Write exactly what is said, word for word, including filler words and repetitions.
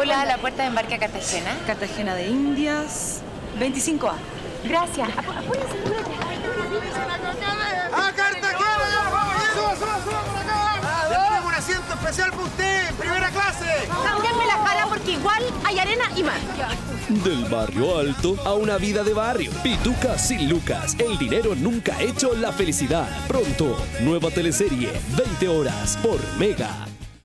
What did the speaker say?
Hola, a la puerta de embarque a Cartagena. Cartagena de Indias, veinticinco A. Gracias. ¡A Cartagena! ¡Vamos, suba, suba, suba por acá! Tenemos un asiento especial para usted, en primera clase. Cámbiame la cara porque igual hay arena y mar. Del barrio alto a una vida de barrio. Pituca sin Lucas. El dinero nunca ha hecho la felicidad. Pronto, nueva teleserie, veinte horas por Mega.